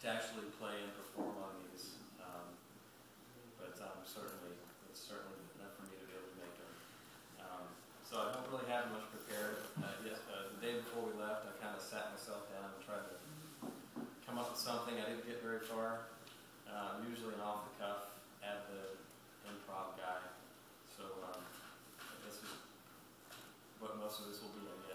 to actually play and perform on these. But it's certainly enough for me to be able to make them. So I don't really have much prepared. The day before we left, I kind of sat myself down and tried to come up with something. I didn't get very far. I'm usually an off-the-cuff, improv guy. So this is what most of this will be, I guess.